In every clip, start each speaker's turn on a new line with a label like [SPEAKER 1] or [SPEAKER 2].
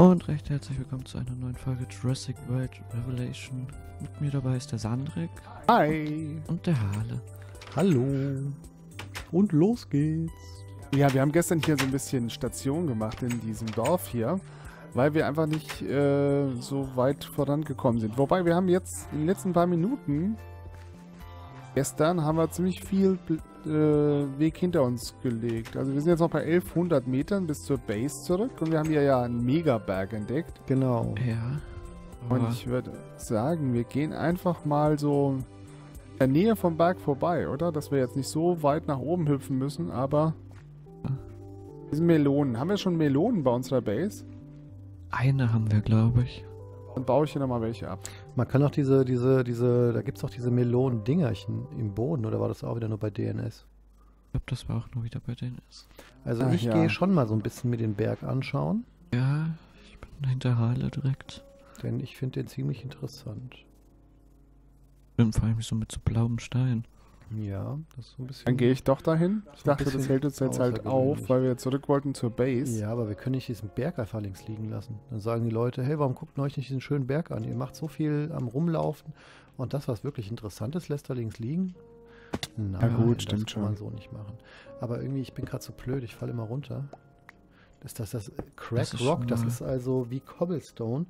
[SPEAKER 1] Und recht herzlich willkommen zu einer neuen Folge Jurassic World Revelation. Mit mir dabei ist der Sandrik.
[SPEAKER 2] Hi.
[SPEAKER 1] Und der Hale.
[SPEAKER 2] Hallo. Und los geht's. Ja, wir haben gestern hier so ein bisschen Station gemacht in diesem Dorf hier, weil wir einfach nicht so weit vorangekommen sind. Wobei wir haben jetzt in den letzten paar Minuten, gestern haben wir ziemlich viel Weg hinter uns gelegt. Also wir sind jetzt noch bei 1100 Metern bis zur Base zurück und wir haben hier ja einen Megaberg entdeckt.
[SPEAKER 3] Genau.
[SPEAKER 1] Ja.
[SPEAKER 2] Und ich würde sagen, wir gehen einfach mal so in der Nähe vom Berg vorbei, oder? Dass wir jetzt nicht so weit nach oben hüpfen müssen, aber diese Melonen. Haben wir schon Melonen bei unserer Base?
[SPEAKER 1] Eine haben wir, glaube ich.
[SPEAKER 2] Dann baue ich hier nochmal welche ab.
[SPEAKER 3] Man kann auch da gibt es auch diese Melonen-Dingerchen im Boden, oder war das auch wieder nur bei DNS?
[SPEAKER 1] Ich glaube, das war auch nur wieder bei DNS.
[SPEAKER 3] Also
[SPEAKER 2] Ach
[SPEAKER 3] ich
[SPEAKER 2] ja.
[SPEAKER 3] gehe schon mal so ein bisschen mir den Berg anschauen,
[SPEAKER 1] Ja, ich bin hinter Hale direkt.
[SPEAKER 3] denn ich finde den ziemlich interessant.
[SPEAKER 1] Bin vor allem so mit so blauem Stein.
[SPEAKER 3] Ja, das ist so ein bisschen...
[SPEAKER 2] Dann gehe ich doch dahin. Ich
[SPEAKER 3] So ein
[SPEAKER 2] dachte, das
[SPEAKER 3] bisschen
[SPEAKER 2] hält uns jetzt halt auf,
[SPEAKER 3] außergewöhnlich.
[SPEAKER 2] weil wir zurück wollten zur Base.
[SPEAKER 3] Ja, aber wir können nicht diesen Berg einfach links liegen lassen. Dann sagen die Leute, hey, warum guckt ihr euch nicht diesen schönen Berg an? Ihr macht so viel am Rumlaufen und das, was wirklich interessant ist, lässt da links liegen? Nein,
[SPEAKER 2] gut,
[SPEAKER 3] das
[SPEAKER 2] stimmt
[SPEAKER 3] kann man
[SPEAKER 2] schon.
[SPEAKER 3] so nicht machen. Aber irgendwie, ich bin gerade so blöd, ich falle immer runter. Das Crack
[SPEAKER 1] ist
[SPEAKER 3] Rock,
[SPEAKER 1] schon
[SPEAKER 3] das
[SPEAKER 1] mal-
[SPEAKER 3] ist also wie Cobblestone.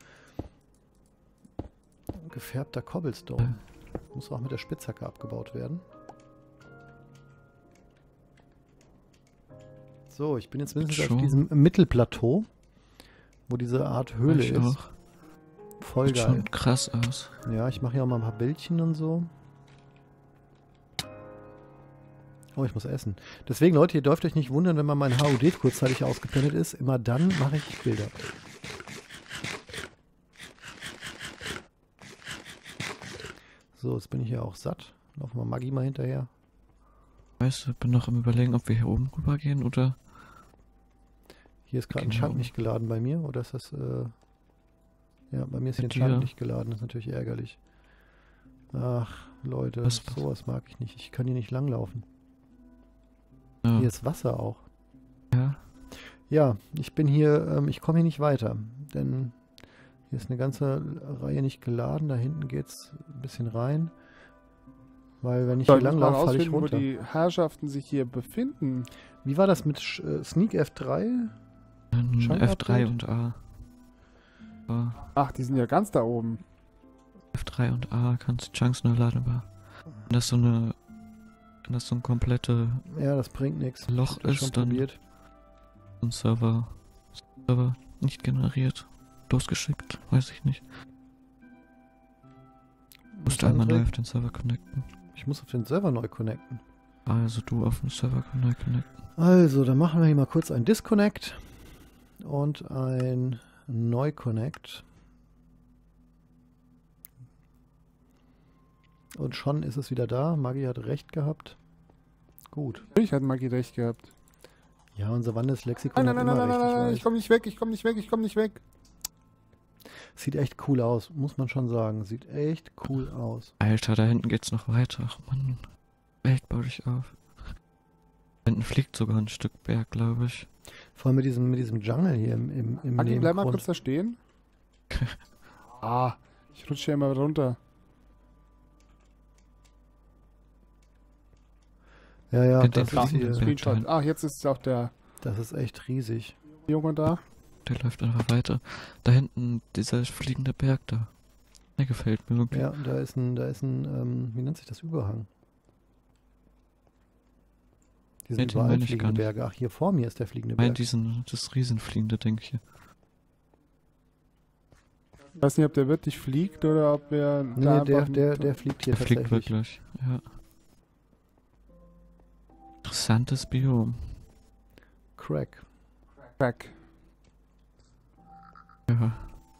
[SPEAKER 3] Gefärbter Cobblestone. Muss auch mit der Spitzhacke abgebaut werden. So, ich bin jetzt mindestens auf
[SPEAKER 1] Schon.
[SPEAKER 3] diesem Mittelplateau, wo diese Art Höhle
[SPEAKER 1] Ich
[SPEAKER 3] ist.
[SPEAKER 1] auch.
[SPEAKER 3] Voll
[SPEAKER 1] Sieht
[SPEAKER 3] geil.
[SPEAKER 1] schon krass aus.
[SPEAKER 3] Ja, ich mache hier auch mal ein paar Bildchen und so. Oh, ich muss essen. Deswegen, Leute, ihr dürft euch nicht wundern, wenn mal mein HUD kurzzeitig ausgeblendet ist. Immer dann mache ich Bilder. So, jetzt bin ich ja auch satt. Laufen wir Maggi mal hinterher.
[SPEAKER 1] Weißt du, bin noch am Überlegen, ob wir hier oben rüber gehen oder...
[SPEAKER 3] Hier ist gerade ein
[SPEAKER 1] Gehen wir
[SPEAKER 3] Schrank
[SPEAKER 1] oben.
[SPEAKER 3] nicht geladen bei mir. Oder ist das... Ja, bei mir ist hier ein
[SPEAKER 1] Bei
[SPEAKER 3] Schrank
[SPEAKER 1] dir?
[SPEAKER 3] nicht geladen. Das ist natürlich ärgerlich. Ach, Leute,
[SPEAKER 1] Was-
[SPEAKER 3] sowas mag ich nicht. Ich kann hier nicht langlaufen.
[SPEAKER 1] Ja.
[SPEAKER 3] Hier ist Wasser auch.
[SPEAKER 1] Ja.
[SPEAKER 3] Ja, ich bin hier, ich komme hier nicht weiter, denn hier ist eine ganze Reihe nicht geladen. Da hinten geht's ein bisschen rein, weil wenn ich hier
[SPEAKER 2] Soll
[SPEAKER 3] lang
[SPEAKER 2] ich mal
[SPEAKER 3] laufe, falle ich
[SPEAKER 2] rausfinden, wo
[SPEAKER 3] runter.
[SPEAKER 2] die Herrschaften sich hier befinden?
[SPEAKER 3] Wie war das mit Sneak F3? Chunk
[SPEAKER 1] F3
[SPEAKER 3] Update?
[SPEAKER 1] und A. Ja,
[SPEAKER 2] Ach, die sind ja ganz da oben.
[SPEAKER 1] F3 und A kannst Chunks nur laden, aber wenn das so eine... Wenn das so ein komplette
[SPEAKER 3] Ja, das bringt nichts.
[SPEAKER 1] Loch
[SPEAKER 3] Ich hab das
[SPEAKER 1] ist,
[SPEAKER 3] schon
[SPEAKER 1] dann-
[SPEAKER 3] probiert.
[SPEAKER 1] Server nicht generiert, losgeschickt, weiß ich nicht. Musst du einmal neu
[SPEAKER 3] Sandrik,
[SPEAKER 1] auf den Server connecten.
[SPEAKER 3] ich muss auf den Server neu connecten.
[SPEAKER 1] Also du auf den Server neu connecten.
[SPEAKER 3] Also, dann machen wir hier mal kurz ein Disconnect und ein Neu-Connect. Und schon ist es wieder da. Maggi hat recht gehabt. Gut.
[SPEAKER 2] Ich hatte Maggie recht gehabt.
[SPEAKER 3] Ja, unser Wandelslexikon
[SPEAKER 2] Nein,
[SPEAKER 3] hat
[SPEAKER 2] nein, nein,
[SPEAKER 3] immer
[SPEAKER 2] nein,
[SPEAKER 3] recht.
[SPEAKER 2] nein, nein,
[SPEAKER 3] Ich
[SPEAKER 2] ich
[SPEAKER 3] weiß.
[SPEAKER 2] komme nicht weg, ich komme nicht weg, ich komme nicht weg.
[SPEAKER 3] Sieht echt cool aus, muss man schon sagen. Sieht echt cool aus.
[SPEAKER 1] Alter, da hinten geht's noch weiter. Ach Mann, Welt bau dich auf. Da hinten fliegt sogar ein Stück Berg, glaube ich.
[SPEAKER 3] Vor allem mit diesem Jungle hier im
[SPEAKER 2] Maggie, bleib mal
[SPEAKER 3] Nebengrund.
[SPEAKER 2] kurz da stehen. Ich rutsche hier immer runter.
[SPEAKER 3] Ja, ja,
[SPEAKER 1] Den
[SPEAKER 3] das ist
[SPEAKER 1] fliegenden
[SPEAKER 3] hier.
[SPEAKER 1] Berg.
[SPEAKER 2] Screenshot. Ah, jetzt ist auch der
[SPEAKER 3] Das ist echt riesig.
[SPEAKER 2] Junge da.
[SPEAKER 1] Der läuft einfach weiter. Da hinten, dieser fliegende Berg da. Der gefällt mir irgendwie.
[SPEAKER 3] Ja, da ist ein, wie nennt sich das, Überhang? Die
[SPEAKER 1] Nee,
[SPEAKER 3] sind
[SPEAKER 1] den
[SPEAKER 3] überall
[SPEAKER 1] meine ich gar
[SPEAKER 3] fliegende
[SPEAKER 1] nicht.
[SPEAKER 3] Berge. Ach, hier vor mir ist der fliegende
[SPEAKER 1] Ich meine
[SPEAKER 3] Berg.
[SPEAKER 1] das Riesenfliegende, denke ich.
[SPEAKER 2] Ich weiß nicht, ob der wirklich fliegt oder ob er
[SPEAKER 3] Nee,
[SPEAKER 2] da
[SPEAKER 3] der,
[SPEAKER 2] einfach
[SPEAKER 3] der fliegt hier
[SPEAKER 1] Der fliegt
[SPEAKER 3] tatsächlich.
[SPEAKER 1] wirklich, ja. Interessantes Biom.
[SPEAKER 3] Crack.
[SPEAKER 2] Crack.
[SPEAKER 1] Ja.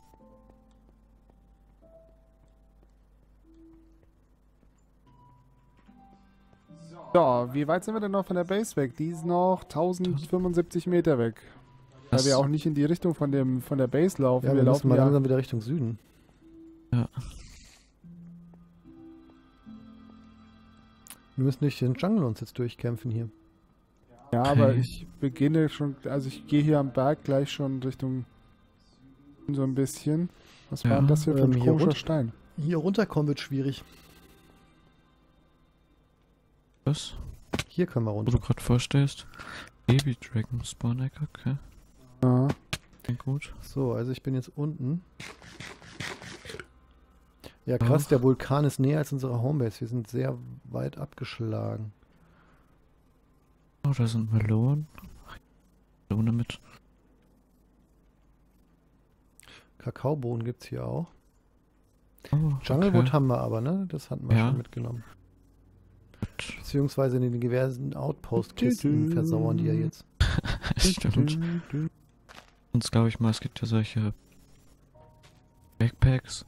[SPEAKER 2] So, wie weit sind wir denn noch von der Base weg? Die ist noch 1075 Meter weg. Weil
[SPEAKER 1] Das-
[SPEAKER 2] wir auch nicht in die Richtung von der Base laufen.
[SPEAKER 3] Ja,
[SPEAKER 2] wir
[SPEAKER 3] wir müssen
[SPEAKER 2] laufen
[SPEAKER 3] mal
[SPEAKER 2] ja.
[SPEAKER 3] langsam wieder Richtung Süden.
[SPEAKER 1] Ja.
[SPEAKER 3] Wir müssen durch den Jungle uns jetzt durchkämpfen hier.
[SPEAKER 2] Ja,
[SPEAKER 1] Okay.
[SPEAKER 2] aber ich beginne schon, also ich gehe hier am Berg gleich schon Richtung So ein bisschen. Was
[SPEAKER 1] Ja,
[SPEAKER 2] war denn das hier für ein
[SPEAKER 3] hier
[SPEAKER 2] komischer
[SPEAKER 3] runter-
[SPEAKER 2] Stein?
[SPEAKER 3] Hier runterkommen wird schwierig.
[SPEAKER 1] Was?
[SPEAKER 3] Hier können wir
[SPEAKER 1] Wo
[SPEAKER 3] runter.
[SPEAKER 1] du gerade vorstellst. Baby Dragon Spawn Egg, okay.
[SPEAKER 2] Ja.
[SPEAKER 1] Klingt gut.
[SPEAKER 3] So, also ich bin jetzt unten. Ja, krass, der Vulkan ist näher als unsere Homebase. Wir sind sehr weit abgeschlagen.
[SPEAKER 1] Oh, da sind Melonen. Melone mit.
[SPEAKER 3] Kakaobohnen gibt es hier auch.
[SPEAKER 1] Oh,
[SPEAKER 3] Junglewood
[SPEAKER 1] okay.
[SPEAKER 3] haben wir aber, ne? Das hatten wir
[SPEAKER 1] Ja.
[SPEAKER 3] schon mitgenommen. Beziehungsweise in den diversen Outpost-Kisten versauern die ja jetzt.
[SPEAKER 1] Stimmt. Sonst glaube ich mal, es gibt ja solche Backpacks.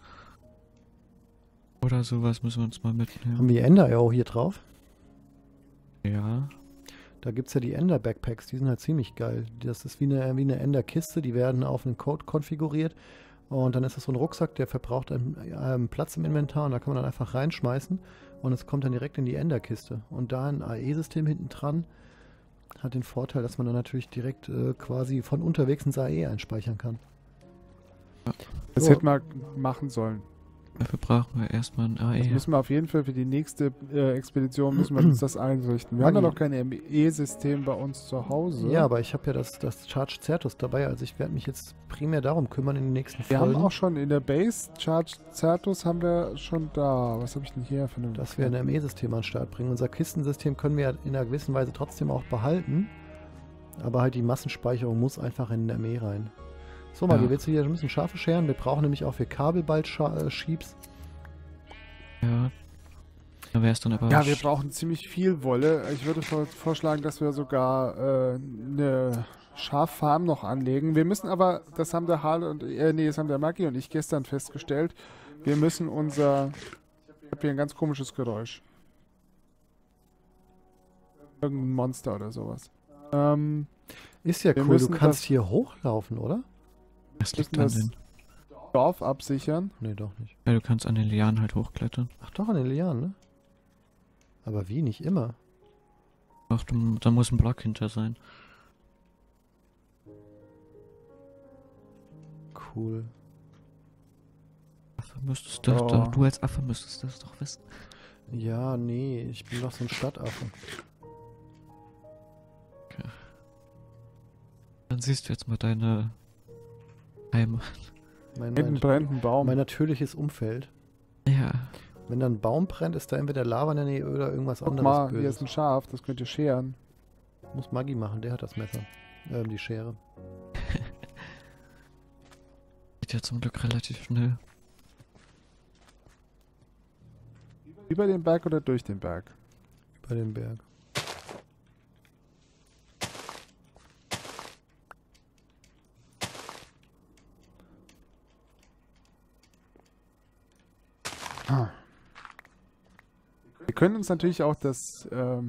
[SPEAKER 1] Oder sowas müssen wir uns mal mitnehmen.
[SPEAKER 3] Haben wir Ender auch hier drauf?
[SPEAKER 1] Ja.
[SPEAKER 3] Da gibt es ja die Ender-Backpacks, die sind halt ziemlich geil. Das ist wie eine Ender-Kiste, die werden auf einen Code konfiguriert und dann ist das so ein Rucksack, der verbraucht einen Platz im Inventar und da kann man dann einfach reinschmeißen und es kommt dann direkt in die Ender-Kiste. Und da ein AE-System hinten dran hat den Vorteil, dass man dann natürlich direkt quasi von unterwegs ins AE einspeichern kann.
[SPEAKER 2] Das
[SPEAKER 3] So.
[SPEAKER 2] hätten wir machen sollen.
[SPEAKER 1] Dafür brauchen wir erstmal ein
[SPEAKER 2] Das
[SPEAKER 1] AE.
[SPEAKER 2] müssen wir auf jeden Fall für die nächste Expedition müssen wir uns das einrichten. Wir haben ja
[SPEAKER 3] Maggi.
[SPEAKER 2] noch kein ME-System bei uns zu Hause.
[SPEAKER 3] Ja, aber ich habe ja das Charge Certus dabei, also ich werde mich jetzt primär darum kümmern in den nächsten
[SPEAKER 2] Wir
[SPEAKER 3] Folgen.
[SPEAKER 2] haben auch schon in der Base Charge Certus haben wir schon da. Was habe ich denn hier für eine?
[SPEAKER 3] Dass wir ein ME-System an den Start bringen. Unser Kistensystem können wir in einer gewissen Weise trotzdem auch behalten. Aber halt die Massenspeicherung muss einfach in den ME rein. So, Maggi,
[SPEAKER 1] Ja.
[SPEAKER 3] willst du hier ein bisschen Schafe scheren? Wir brauchen nämlich auch für Kabel bald Sheeps.
[SPEAKER 1] Ja. Da wäre es dann aber.
[SPEAKER 2] Ja, wir brauchen ziemlich viel Wolle. Ich würde vorschlagen, dass wir sogar eine Schaffarm noch anlegen. Wir müssen aber, das haben der Harl und das haben der Maggi und ich gestern festgestellt, wir müssen unser. Ich habe hier ein ganz komisches Geräusch. Irgendein Monster oder sowas.
[SPEAKER 3] Ist ja
[SPEAKER 2] Wir
[SPEAKER 3] cool, du
[SPEAKER 2] müssen
[SPEAKER 3] kannst
[SPEAKER 2] das-
[SPEAKER 3] hier hochlaufen, oder?
[SPEAKER 1] Das liegt
[SPEAKER 2] müssen
[SPEAKER 1] an
[SPEAKER 2] das-
[SPEAKER 1] den.
[SPEAKER 2] Dorf absichern.
[SPEAKER 3] Nee, doch nicht.
[SPEAKER 1] Ja, du kannst an den Lianen halt hochklettern.
[SPEAKER 3] Ach doch, an den Lianen, ne? Aber wie? Nicht immer.
[SPEAKER 1] Ach, da muss ein Block hinter sein.
[SPEAKER 3] Cool.
[SPEAKER 1] Affe müsstest
[SPEAKER 2] Oh.
[SPEAKER 1] du als Affe müsstest das doch wissen.
[SPEAKER 3] Ja, nee, ich bin doch so ein Stadtaffe.
[SPEAKER 1] Dann siehst du jetzt mal deine Heimat.
[SPEAKER 2] Hinten brennt ein Baum.
[SPEAKER 3] Mein natürliches Umfeld.
[SPEAKER 1] Ja.
[SPEAKER 3] Wenn da ein Baum brennt, ist da entweder Lava in der Nähe oder irgendwas
[SPEAKER 2] Guck
[SPEAKER 3] anderes
[SPEAKER 2] mal, hier
[SPEAKER 3] Böses.
[SPEAKER 2] ist ein Schaf, das könnt ihr scheren.
[SPEAKER 3] Muss Maggi machen, der hat das Messer. Die Schere.
[SPEAKER 1] Geht ja zum Glück relativ schnell.
[SPEAKER 2] Über den Berg oder durch den Berg?
[SPEAKER 3] Über den Berg.
[SPEAKER 2] Wir können uns natürlich auch das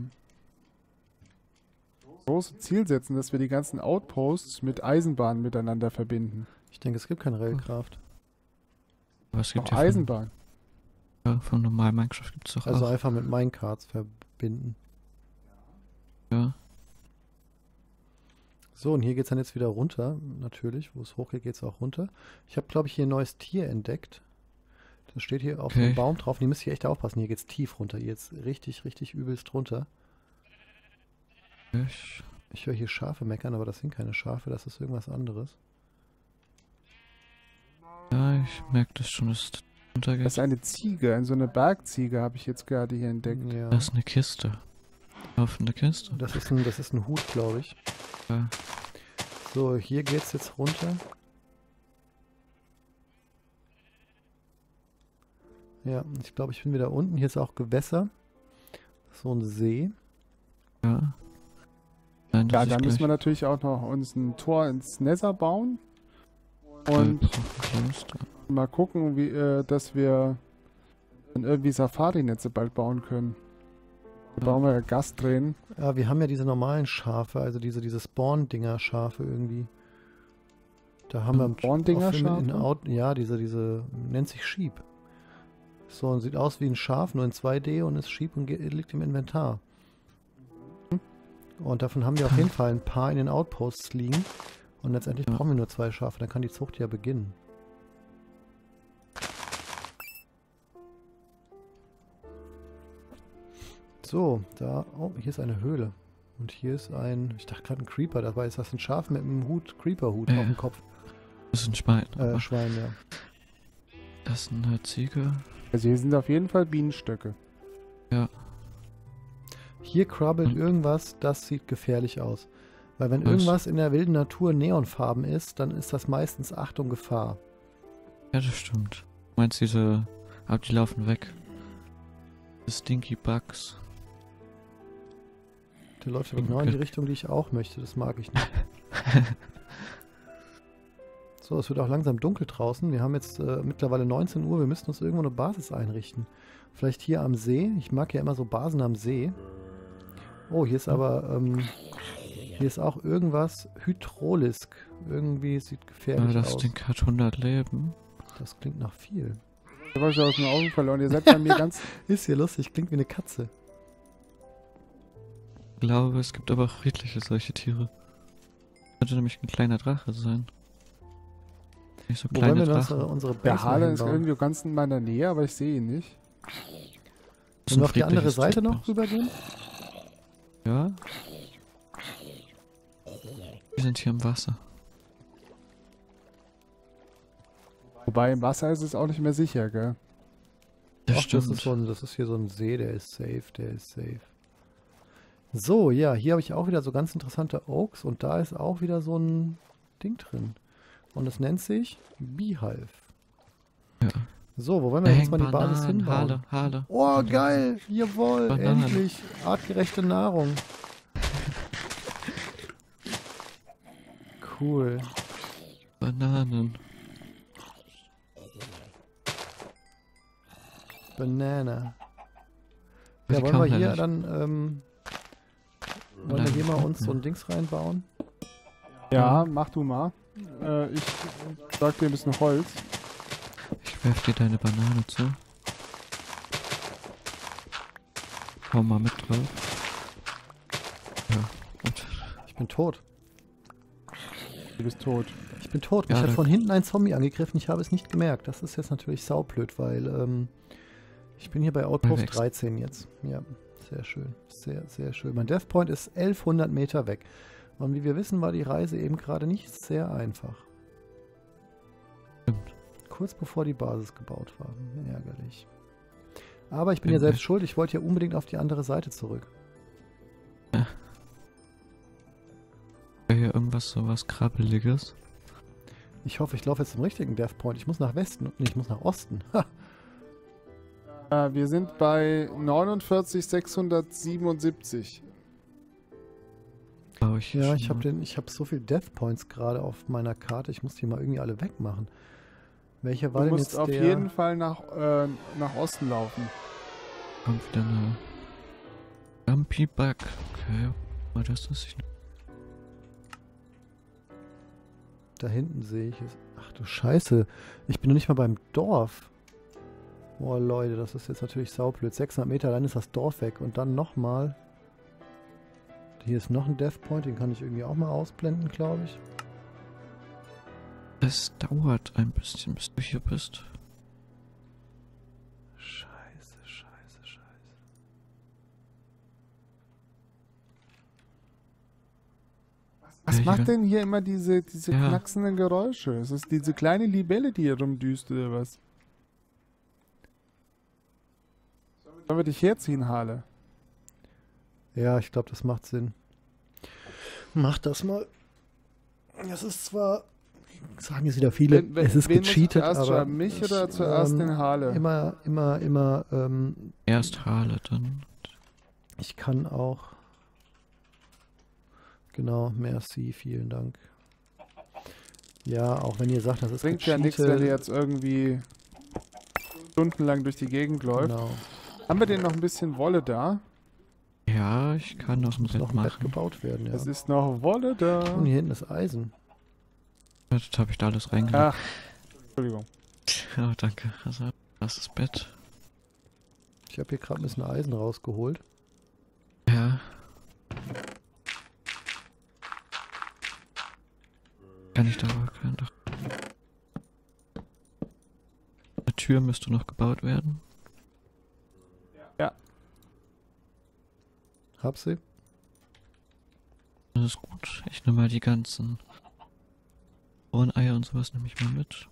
[SPEAKER 2] große Ziel setzen, dass wir die ganzen Outposts mit Eisenbahnen miteinander verbinden.
[SPEAKER 3] Ich denke, es gibt keine Railcraft.
[SPEAKER 1] Aber es gibt
[SPEAKER 2] Auch
[SPEAKER 1] ja
[SPEAKER 2] Eisenbahn.
[SPEAKER 1] von normalen Minecraft gibt es doch
[SPEAKER 3] Also
[SPEAKER 1] auch.
[SPEAKER 3] einfach mit Minecarts verbinden.
[SPEAKER 1] Ja.
[SPEAKER 3] So, und hier geht es dann jetzt wieder runter. Natürlich, wo es hochgeht, geht es auch runter. Ich habe, glaube ich, hier ein neues Tier entdeckt. Das steht hier auf
[SPEAKER 1] Okay.
[SPEAKER 3] dem Baum drauf. Und ihr müsst hier echt aufpassen. Hier geht es tief runter. Hier jetzt richtig, richtig übelst runter. Ich höre hier Schafe meckern, aber das sind keine Schafe. Das ist irgendwas anderes.
[SPEAKER 1] Ja, ich merke das schon, dass es runtergeht.
[SPEAKER 2] Das ist eine Ziege, so eine Bergziege habe ich jetzt gerade hier entdeckt.
[SPEAKER 3] Ja.
[SPEAKER 1] Das ist eine Kiste. Laufende Kiste.
[SPEAKER 3] Das ist ein Hut, glaube ich.
[SPEAKER 1] Ja.
[SPEAKER 3] So, hier geht's jetzt runter. Ja, ich glaube, ich bin wieder unten. Hier ist auch Gewässer. So ein See.
[SPEAKER 1] Ja. Nein,
[SPEAKER 2] Ja,
[SPEAKER 1] das
[SPEAKER 2] da
[SPEAKER 1] ist
[SPEAKER 2] müssen wir
[SPEAKER 1] gleich.
[SPEAKER 2] natürlich auch noch uns ein Tor ins Nether bauen.
[SPEAKER 1] Wir
[SPEAKER 2] Und
[SPEAKER 1] brauchen Kloster.
[SPEAKER 2] mal gucken, dass wir dann irgendwie Safari-Netze bald bauen können. Da
[SPEAKER 1] Ja.
[SPEAKER 2] bauen wir ja Gastränen.
[SPEAKER 3] Ja, wir haben ja diese normalen Schafe, also diese Spawn-Dinger-Schafe irgendwie. Da haben wir
[SPEAKER 2] Spawn-Dinger-Schafe?
[SPEAKER 3] Ja, diese nennt sich Sheep. So, und sieht aus wie ein Schaf, nur in 2D und ist Sheep und liegt im Inventar. Und davon haben wir auf jeden Fall ein paar in den Outposts liegen. Und letztendlich
[SPEAKER 1] Ja.
[SPEAKER 3] brauchen wir nur 2 Schafe, dann kann die Zucht ja beginnen. So, da. Oh, hier ist eine Höhle. Und hier ist ein. Ich dachte gerade ein Creeper. Dabei ist das ein Schaf mit einem Hut, Creeper-Hut auf dem Kopf.
[SPEAKER 1] Das ist ein Schwein.
[SPEAKER 3] Schwein, ja.
[SPEAKER 1] Das ist eine Ziege.
[SPEAKER 2] Also hier sind auf jeden Fall Bienenstöcke.
[SPEAKER 1] Ja.
[SPEAKER 3] Hier krabbelt
[SPEAKER 1] Und-
[SPEAKER 3] irgendwas, das sieht gefährlich aus. Weil wenn
[SPEAKER 1] Was?
[SPEAKER 3] irgendwas in der wilden Natur neonfarben ist, dann ist das meistens Achtung, Gefahr.
[SPEAKER 1] Ja, das stimmt. Du meinst diese... Aber die laufen weg. Die Stinky Bugs.
[SPEAKER 3] Der läuft aber genau in die Richtung, die ich auch möchte. Das mag ich nicht. So, es wird auch langsam dunkel draußen. Wir haben jetzt mittlerweile 19 Uhr. Wir müssen uns irgendwo eine Basis einrichten. Vielleicht hier am See. Ich mag ja immer so Basen am See. Oh, hier ist aber... hier ist auch irgendwas Hydrolisk. Irgendwie sieht gefährlich
[SPEAKER 1] Das
[SPEAKER 3] aus.
[SPEAKER 1] Ding hat 100 Leben.
[SPEAKER 3] Das klingt nach viel.
[SPEAKER 2] Ich habe euch aus den Augen verloren. Ihr seid bei mir ganz...
[SPEAKER 3] Ist hier lustig. Klingt wie eine Katze.
[SPEAKER 1] Ich glaube, es gibt aber auch friedliche solche Tiere. Könnte nämlich ein kleiner Drache sein. Nicht so
[SPEAKER 3] Wo wollen
[SPEAKER 1] kleine
[SPEAKER 3] wir das,
[SPEAKER 1] Drachen.
[SPEAKER 3] unsere Base
[SPEAKER 2] Der Harlan ist
[SPEAKER 3] hinbauen?
[SPEAKER 2] irgendwie ganz in meiner Nähe, aber ich sehe ihn nicht.
[SPEAKER 1] Das ist
[SPEAKER 3] Wollen wir
[SPEAKER 1] ein
[SPEAKER 3] auf die andere
[SPEAKER 1] friedliches
[SPEAKER 3] Seite
[SPEAKER 1] Tier.
[SPEAKER 3] noch rübergehen?
[SPEAKER 1] Ja. Wir sind hier im Wasser.
[SPEAKER 2] Wobei im Wasser ist es auch nicht mehr sicher, gell?
[SPEAKER 1] Das
[SPEAKER 3] Ach,
[SPEAKER 1] stimmt.
[SPEAKER 3] das ist hier so ein See, der ist safe, der ist safe. So, ja, hier habe ich auch wieder so ganz interessante Oaks und da ist auch wieder so ein Ding drin. Und das nennt sich Beehive.
[SPEAKER 1] Ja.
[SPEAKER 3] So, wo wollen wir jetzt mal die Basis
[SPEAKER 1] Bananen,
[SPEAKER 3] hinbauen?
[SPEAKER 1] Hale.
[SPEAKER 3] Oh, geil! Jawohl,
[SPEAKER 1] Bananen.
[SPEAKER 3] endlich! Artgerechte Nahrung. Cool.
[SPEAKER 1] Bananen.
[SPEAKER 3] Banana.
[SPEAKER 1] Die
[SPEAKER 3] Ja, wollen
[SPEAKER 1] kann
[SPEAKER 3] wir
[SPEAKER 1] man
[SPEAKER 3] hier
[SPEAKER 1] nicht.
[SPEAKER 3] dann, wollen wir hier mal uns so ein Dings reinbauen?
[SPEAKER 2] Ja, mach du mal. Ich sag dir ein bisschen Holz.
[SPEAKER 1] Ich werf dir deine Banane zu. Hau mal mit drauf. Ja, gut.
[SPEAKER 3] Ich bin tot.
[SPEAKER 2] Du bist tot.
[SPEAKER 3] Ich bin tot.
[SPEAKER 1] Ja,
[SPEAKER 3] Mich hat
[SPEAKER 1] dann-
[SPEAKER 3] von hinten ein Zombie angegriffen. Ich habe es nicht gemerkt. Das ist jetzt natürlich saublöd, weil ich bin hier bei Outpost
[SPEAKER 1] Wächst.
[SPEAKER 3] 13 jetzt. Ja, sehr schön. Sehr, sehr schön. Mein Death Point ist 1100 Meter weg. Und wie wir wissen, war die Reise eben gerade nicht sehr einfach.
[SPEAKER 1] Stimmt.
[SPEAKER 3] Kurz bevor die Basis gebaut war. Ärgerlich. Aber ich bin ja
[SPEAKER 1] Bin
[SPEAKER 3] selbst
[SPEAKER 1] ich-
[SPEAKER 3] schuld. Ich wollte ja unbedingt auf die andere Seite zurück.
[SPEAKER 1] Wäre hier irgendwas sowas Krabbeliges?
[SPEAKER 3] Ich hoffe, ich laufe jetzt zum richtigen Death Point. Ich muss nach Westen und ich muss nach Osten. Ha!
[SPEAKER 2] Wir sind bei 49,677.
[SPEAKER 1] Glaube ich.
[SPEAKER 3] Ja,
[SPEAKER 1] schon mal.
[SPEAKER 3] ich habe so viel Death Points gerade auf meiner Karte. Ich muss die mal irgendwie alle wegmachen. Welcher war
[SPEAKER 2] Du
[SPEAKER 3] denn
[SPEAKER 2] musst
[SPEAKER 3] jetzt
[SPEAKER 2] auf
[SPEAKER 3] der?
[SPEAKER 2] jeden Fall nach Osten laufen.
[SPEAKER 1] Kommt wieder eine Grumpy Bug. Okay. Aber das ist ich.
[SPEAKER 3] Da hinten sehe ich es. Ach du Scheiße. Ich bin noch nicht mal beim Dorf. Boah, Leute, das ist jetzt natürlich saublöd. 600 Meter, dann ist das Dorf weg. Und dann nochmal. Hier ist noch ein Death Point. Den kann ich irgendwie auch mal ausblenden, glaube ich.
[SPEAKER 1] Es dauert ein bisschen, bis du hier bist.
[SPEAKER 3] Scheiße, scheiße, scheiße.
[SPEAKER 2] Was
[SPEAKER 1] Ja,
[SPEAKER 2] macht
[SPEAKER 1] hier-
[SPEAKER 2] denn hier immer diese
[SPEAKER 1] Ja.
[SPEAKER 2] knacksenden Geräusche? Ist das diese kleine Libelle, die hier rumdüst oder was? Sollen wir dich herziehen, Harle?
[SPEAKER 3] Ja, ich glaube, das macht Sinn. Mach das mal. Das ist zwar, sagen jetzt wieder viele, es ist
[SPEAKER 2] wen muss ich
[SPEAKER 3] gecheatet,
[SPEAKER 2] zuerst
[SPEAKER 3] aber
[SPEAKER 2] schreiben? Mich oder zuerst den Harle?
[SPEAKER 3] immer,
[SPEAKER 1] Erst Hale, dann.
[SPEAKER 3] ich kann auch, genau, merci, vielen Dank. Ja, auch wenn ihr sagt, das ist
[SPEAKER 2] Bringt ja nichts, wenn ihr
[SPEAKER 3] gecheatet.
[SPEAKER 2] jetzt irgendwie stundenlang durch die Gegend läuft.
[SPEAKER 3] Genau.
[SPEAKER 2] Haben wir denn noch ein bisschen Wolle da?
[SPEAKER 1] Ja, ich kann noch ein
[SPEAKER 3] Muss
[SPEAKER 1] Bett
[SPEAKER 3] noch ein Bett
[SPEAKER 1] machen.
[SPEAKER 3] gebaut werden, ja.
[SPEAKER 2] Es ist noch Wolle da.
[SPEAKER 3] Und hier hinten ist Eisen.
[SPEAKER 1] Jetzt habe ich da alles reingelegt.
[SPEAKER 2] Ach, Entschuldigung.
[SPEAKER 1] Ja, danke. Also, das ist das Bett.
[SPEAKER 3] Ich habe hier gerade ein bisschen Eisen rausgeholt.
[SPEAKER 1] Ja. Kann ich da aber kein Dach. Eine Tür müsste noch gebaut werden.
[SPEAKER 2] Ja.
[SPEAKER 3] Hab sie.
[SPEAKER 1] Das ist gut. Ich nehme mal die ganzen Ohreneier und sowas nehme ich mal mit.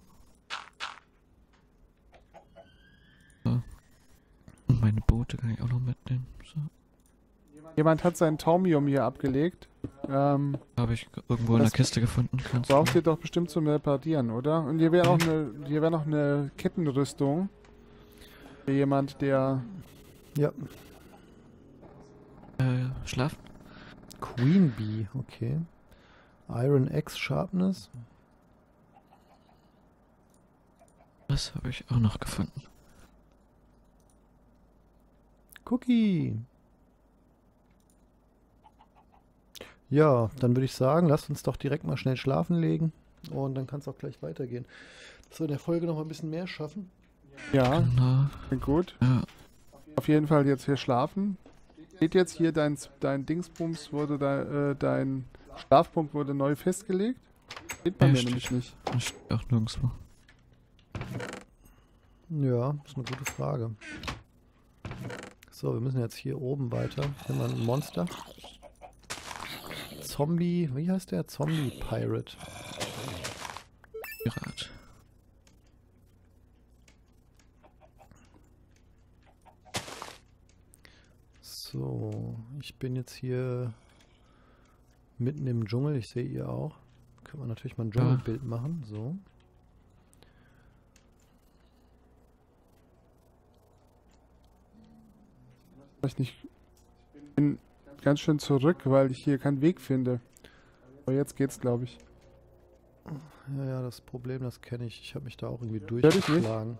[SPEAKER 1] So. Und meine Boote kann ich auch noch mitnehmen. So.
[SPEAKER 2] Jemand hat sein Taumium hier abgelegt.
[SPEAKER 1] Habe ich irgendwo in der
[SPEAKER 2] Das
[SPEAKER 1] Kiste gefunden. Kannst du
[SPEAKER 2] braucht ihr doch bestimmt zum Reparieren, oder? Und hier wäre noch eine Kettenrüstung. Für jemand, der...
[SPEAKER 3] Ja.
[SPEAKER 1] schlafen?
[SPEAKER 3] Queen Bee, okay. Iron X Sharpness.
[SPEAKER 1] Das habe ich auch noch gefunden.
[SPEAKER 3] Cookie. Ja, dann würde ich sagen, lasst uns doch direkt mal schnell schlafen legen. Und dann kann es auch gleich weitergehen. Dass wir in der Folge noch mal ein bisschen mehr schaffen.
[SPEAKER 2] Ja,
[SPEAKER 1] Genau.
[SPEAKER 2] klingt gut.
[SPEAKER 1] Ja.
[SPEAKER 2] Auf jeden Fall jetzt hier schlafen. Steht jetzt hier dein Dingsbums wurde dein Schlafpunkt wurde neu festgelegt? Steht bei
[SPEAKER 1] Ja,
[SPEAKER 2] mir
[SPEAKER 1] steht.
[SPEAKER 2] nämlich nicht.
[SPEAKER 1] Das steht auch nirgendwo.
[SPEAKER 3] Ja, ist eine gute Frage. So, wir müssen jetzt hier oben weiter. Hier haben wir ein Monster. Zombie, wie heißt der? Zombie Pirate.
[SPEAKER 1] Pirat.
[SPEAKER 3] So, ich bin jetzt hier mitten im Dschungel. Ich sehe ihr auch. Können wir natürlich mal ein Dschungelbild machen. So.
[SPEAKER 2] Weiß nicht. Ich bin ganz schön zurück, weil ich hier keinen Weg finde. Aber jetzt geht's, glaube ich.
[SPEAKER 3] Ja, ja, das Problem, das kenne ich. Ich habe mich da auch irgendwie
[SPEAKER 2] dich nicht?
[SPEAKER 3] durchgeschlagen.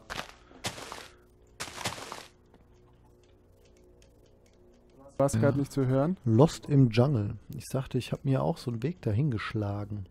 [SPEAKER 2] War es
[SPEAKER 1] Ja.
[SPEAKER 2] gerade nicht zu hören?
[SPEAKER 3] Lost im Dschungel. Ich sagte, ich habe mir auch so einen Weg dahin geschlagen.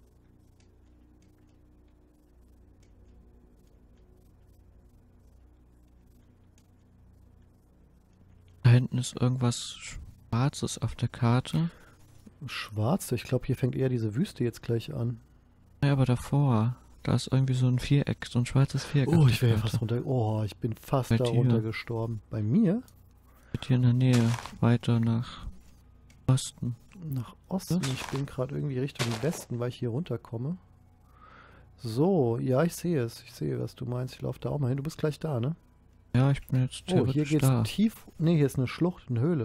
[SPEAKER 1] Da hinten ist irgendwas Schwarzes auf der Karte.
[SPEAKER 3] Schwarz? Ich glaube, hier fängt eher diese Wüste jetzt gleich an.
[SPEAKER 1] Ja, aber davor. Da ist irgendwie so ein Viereck, so ein schwarzes Viereck.
[SPEAKER 3] Oh,
[SPEAKER 1] auf
[SPEAKER 3] ich
[SPEAKER 1] der
[SPEAKER 3] wäre
[SPEAKER 1] Karte.
[SPEAKER 3] fast runter. Oh, ich bin fast
[SPEAKER 1] Bei
[SPEAKER 3] da
[SPEAKER 1] dir.
[SPEAKER 3] runtergestorben. Bei mir?
[SPEAKER 1] Steht hier in der Nähe. Weiter nach Osten.
[SPEAKER 3] Nach Osten.
[SPEAKER 1] Was?
[SPEAKER 3] Ich bin gerade irgendwie Richtung Westen, weil ich hier runterkomme. So, ja, ich sehe es. Ich sehe, was du meinst. Ich laufe da auch mal hin. Du bist gleich da, ne?
[SPEAKER 1] Ja, ich bin jetzt
[SPEAKER 3] Oh, hier
[SPEAKER 1] theoretisch
[SPEAKER 3] geht's
[SPEAKER 1] da.
[SPEAKER 3] tief. Ne, hier ist eine Schlucht, eine Höhle.